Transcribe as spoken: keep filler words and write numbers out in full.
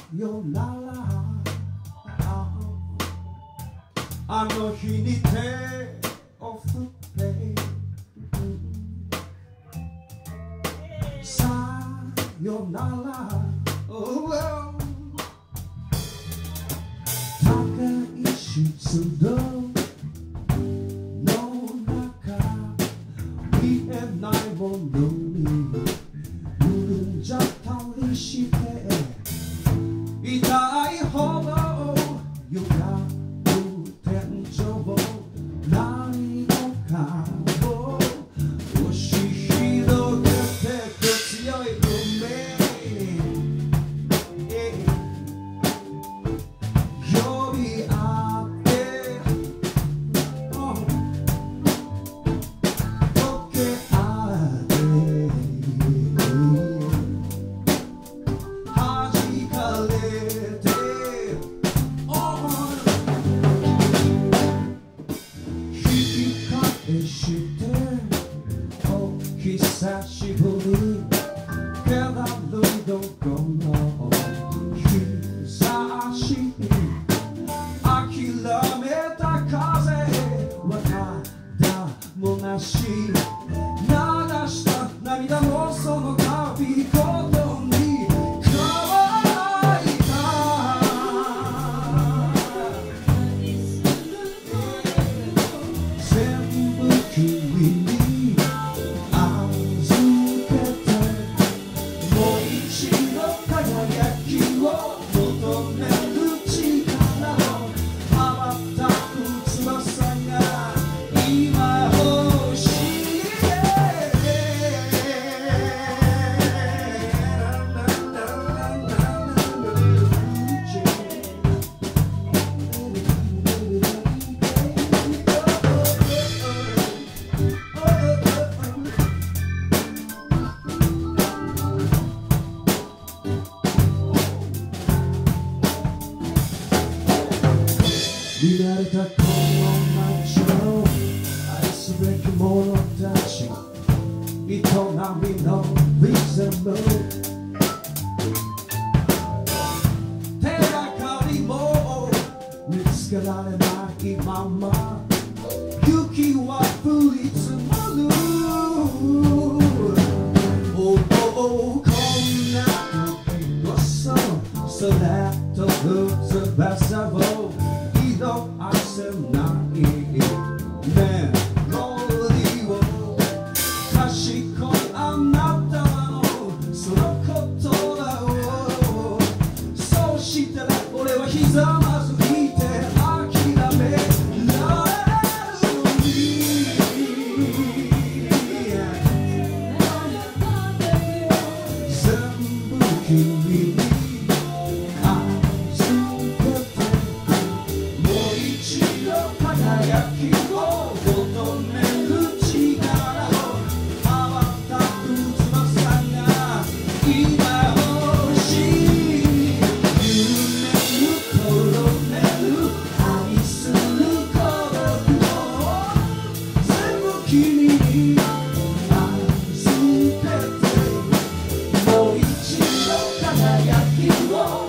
よならあの日に手を振ってさよなら、oh, oh. 高い湿度の中見えないものに潤んじゃったりして痛いほど歪む天井何もかも押し広げてく強い運命呼び合って溶け合って弾かれて久しぶり気だるいどこの日差し諦めた風はただ虚しい流した涙もその度ことに乾いた全部君に見慣れたこの街の愛すべき者たち営みのリズム手がかりも見つけられないまま雪は降り積もるおおこんな時こそそれとぶ翼を色あせないメロディーを賢いあなたのその言葉をそうしたら俺はひざまずいて諦められるのに全部君に君に預けてもう一度輝きを